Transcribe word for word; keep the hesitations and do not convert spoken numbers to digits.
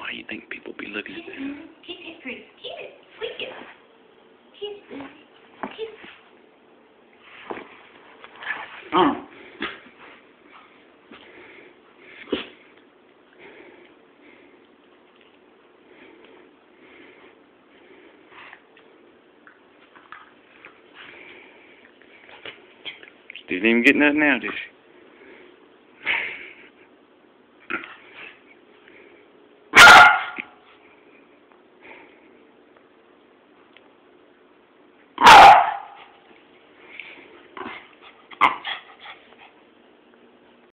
Why you think people be looking at that? She's pretty cute. Sweet. She's cute. Oh. She didn't even get nothing out, did she?